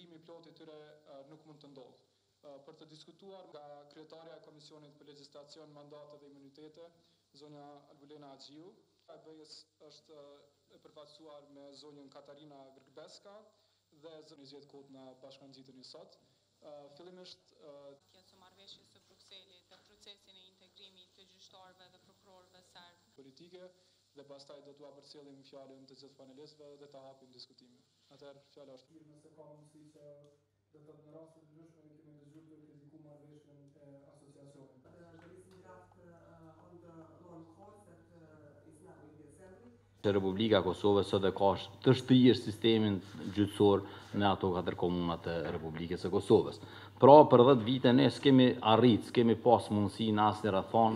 integrimi i plot I tyre nuk mund të ndodhë. Për të diskutuar nga kryetarja e Komisionit për Legjislacion, Mandate dhe Imunitete, zonja Albulena Axhiu. E BE-s është e përfaqësuar me zonjën Katarina Grgbeska dhe zonjën 20 kohët në bashkangjitur një sot. Fillimisht së marrëveshjes së Brukselit dhe procesin e integrimit të gjyqtarëve dhe prokurorëve serb politike dhe pastaj do t'ua përcjellim fjalën të gjithë panelistëve dhe ta hapim diskutimin. Atëherë fjala është. Nëse ka mundësi që do të në raste të ndryshme kemi dëgjuar të kritiku marrëveshjen e asociacionit. Republika e Kosovës sot e ka të shtirë sistemin gjyqësor në ato 4 komunat të Republikës së Kosovës. Pra, për 10 vite ne s'kemi arrit, s'kemi pas mundësi në asnjë rrethon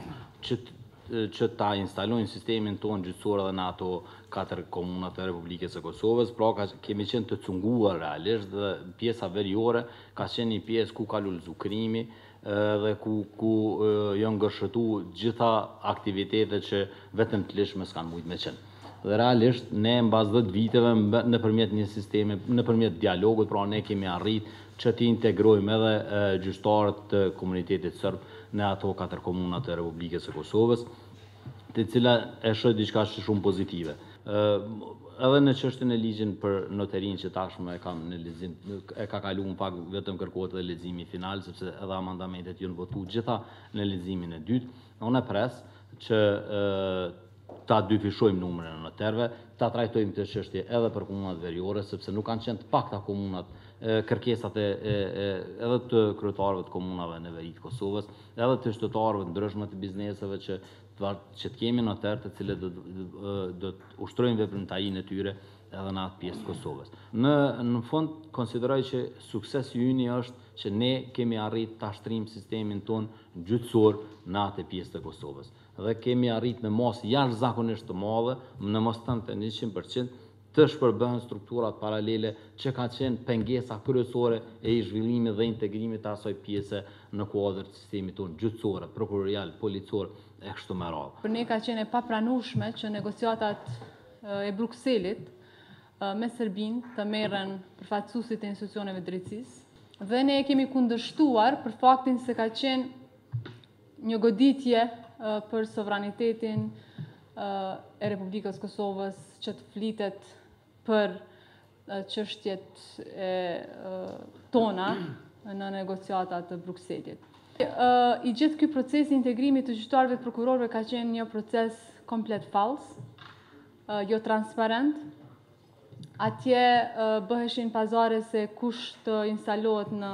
që ta instalojnë sistemin tonë gjyqësor edhe në ato 4 komunat të Republikës së Kosovës. Pra, kemi qenë të cunguar realisht dhe pjesa veriore ka qenë një pjesë ku ka lulzu krimi dhe ku janë ngërshëtu gjitha aktivitetet që vetëm të lishme s'kan mujt me qenë. Dhe realisht ne mbas 10 viteve nëpërmjet një sistemi, nëpërmjet dialogut, pra ne kemi arrit që të integrojmë edhe gjyqtarët të komunitetit serb në ato 4 komunat të Republikës së Kosovës, të cila e shoh diçka shumë pozitive. Edhe në çështjen e ligjit për noterinë që tashmë e kam në lexim, e ka kaluar pak vetëm kërkohet edhe leximi final, sepse edhe amandamentet janë votuar gjitha në leximin e dytë. Unë pres që ta dyfishojmë numrin e noterëve, ta trajtojmë këtë çështje edhe për komunat veriore, sepse nuk kanë qenë të pakta komunat, kërkesat edhe të kryetarëve të komunave në veri të Kosovës, edhe të shtetërorëve të ndryshme të bizneseve që të kemi noterë të cilët do të ushtrojnë veprimtarinë e tyre edhe në atë pjesë të Kosovës. Në fund, konsideroj që suksesi ynë është që ne kemi arrit ta shtrim sistemin ton gjyqësor në atë pjesë të Kosovës. Dhe kemi arrit në masë jashtëzakonisht të madhe, në mos të 100%, të shpërbëhen strukturat paralele që ka qenë pengesa kryesore e I zhvillimit dhe integrimit të asaj pjese në kuadër të sistemit tonë gjyqësor, prokurorial, policor e kështu me radhë. Për ne ka qenë e papranueshme që negociatat e Brukselit me Serbinë të merren përfaqësuesit e institucioneve drejtësisë dhe ne e kemi kundërshtuar për faktin se ka qenë një goditje për sovranitetin e Republikës Kosovës që të flitet për çështjet tona në negociatat të Brukselit. I gjithë ky proces I integrimit të gjyqtarëve të prokurorëve ka qenë një proces komplet fals, jo transparent. Atje bëheshin pazare se kush të instalohet në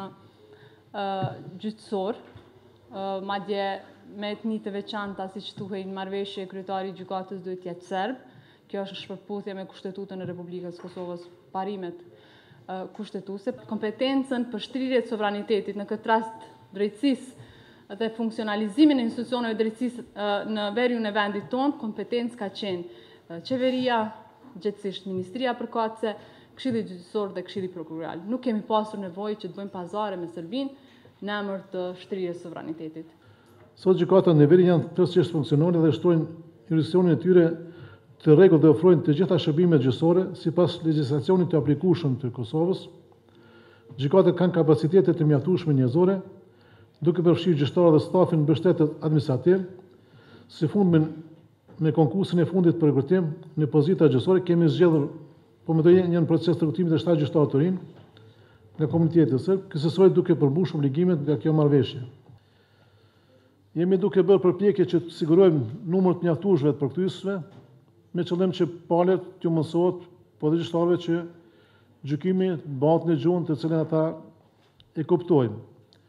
gjyqësor, madje me etni të veçanta, siç thuhej në marrëveshje, kryetari I gjykatës duhet të jetë serb. Kjo është shpërputhje me kushtetutën e Republikës Kosovës, parimet kushtetuese. Kompetencën për shtrirje të sovranitetit, në këtë rast drejtësisë dhe funksionalizimin e institucioneve drejtësisë në veriun e vendit tonë, kompetencë ka qenë qeveria, gjithsesi Ministria përkatëse, Këshilli Gjyqësor dhe Këshilli Prokurorial. Nuk kemi pasur nevojë që të bëjmë pazare me Serbinë në emër të shtrirjes së sovranitetit. Sot gjykata në veri janë tërësisht funksionale dhe shtrojnë jurisdiksionin e tyre të rregullt dhe ofrojnë të gjitha shërbimet gjyqësore sipas legjislacionit të aplikueshëm të Kosovës. Gjykatat kanë kapacitete të mjaftueshme njerëzore, duke përfshirë gjyqtarët dhe stafin mbështetës administrativ, si fundmin me konkursin e fundit për rekrutim në pozita gjyqësore kemi zgjedhur, po më të një proces të rekrutimit të 7 gjyqtarë të rinj nga komuniteti serb, kësaj duke përmbushur obligimet nga kjo marrëveshje. Jemi duke bërë përpjekje që të sigurojmë numër të mjaftueshëm të përkthyesve, me qëllim që palët të mësohet, po dhe gjyqtarëve që gjykimi bëhet në gjuhën të cilën ata e kuptojnë.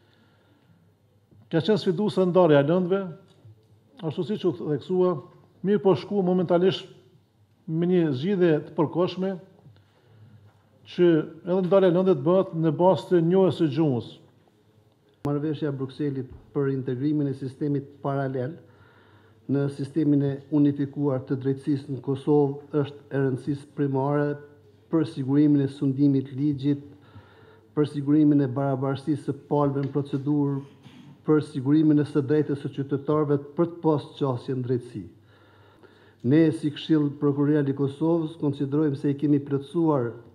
Ka qenë sfiduese ndarja e lëndëve, ashtu siç u theksua, mirë po shku momentalisht me një zgjidhje të përkohshme që edhe ndarja e lëndëve bëhet në bazë të njohjes së gjuhës. Marrëveshja Brukselit për integrimin e sistemit paralel në sistemin e unifikuar të drejtësisë në Kosovë është e rëndësisë primare për sigurimin e sundimit ligjit, për sigurimin e barabarësisë së palëve në procedurë, për sigurimin e së drejtës së qytetarëve për të pasur qasje në drejtësi. Ne si Këshill Prokurorial I Kosovës konsiderojmë se I kemi plotësuar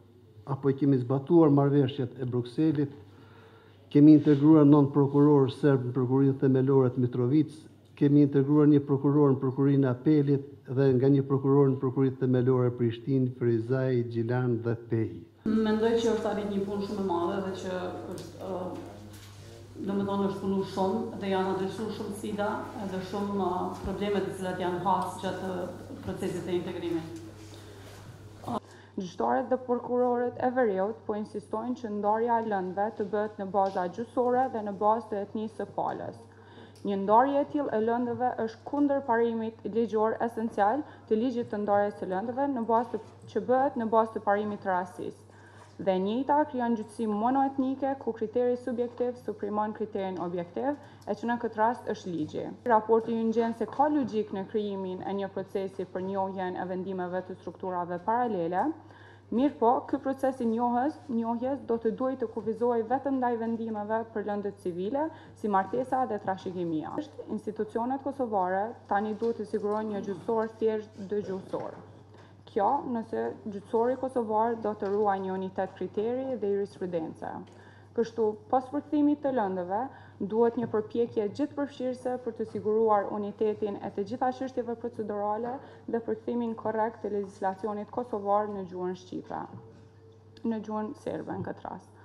apo i kemi zbatuar marrëveshjet e Brukselit, kemi integruar 9 prokurorë serb në Prokurorinë Themelore të Mitrovic, kemi integruar një prokuror në Prokurinë e Apelit dhe nga një prokuror në Prokurinë Themelore e Prishtinë, Frizaj, Gjilan dhe Pehi. Mendoj që është arrit një punë shumë e madhe dhe që është domethënë është punu shumë dhe janë adresuar shumë sfida edhe shumë probleme të cilat janë hasë gjatë procesit të integrimit. Gjyqtarët dhe prokurorët e Veriut po insistojnë që ndarja e lëndëve të bëhet në baza gjyqësore dhe në bazë të etnisë së palës. Një ndarje e tillë e lëndëve është kundër parimit ligjor esencial të ligjit të ndarjes së lëndëve që bëhet në bazë të parimit të rastisë. Dhe e njëjta krijon gjyqësi monoetnike ku kriteri subjektiv suprimon kriterin objektiv, e që në këtë rast është ligji. Raporti ju ngjen se ka logjik në krijimin e një procesi për njohjen e vendimeve të strukturave paralele, mirë po, ky proces i njohjes do të duhet të kufizohej vetëm ndaj vendimeve për lëndët civile, si martesa dhe trashëgimia. Institucionet kosovare tani duhet të sigurojnë një gjyqësor thjesht dëgjuesor. Kjo nëse gjyqësori kosovar do të ruajë një unitet kriteri dhe jurisprudence. Kështu, pas përkthimit të lëndëve, duhet një përpjekje gjithëpërfshirëse për të siguruar unitetin e të gjitha çështjeve procedurale dhe përkthimin korrekt të legjislacionit kosovar në gjuhën shqipe, në gjuhën serbe në këtë rast.